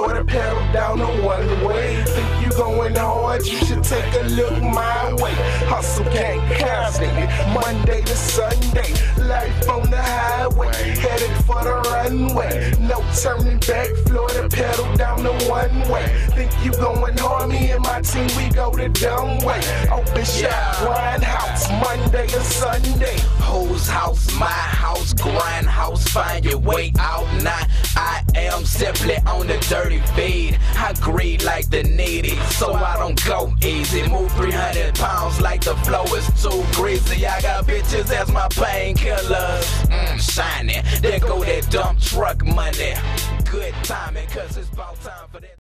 Florida, pedal down the one way. Think you going hard, you should take a look my way. Hustle gang constantly, Monday to Sunday. Life on the highway, headed for the runway. No turning back, Florida, pedal down the one way. Think you going hard, me and my team, we go the dumb way. Open shop, grind house, Monday to Sunday. Whose house? My house, grind house, find your way out now. I am simply on the dirty feed. I greed like the needy, so I don't go easy. Move 300 pounds like the flow is too greasy. I got bitches as my painkillers. Shiny, there go that dump truck money. Good timing, cause it's about time for that.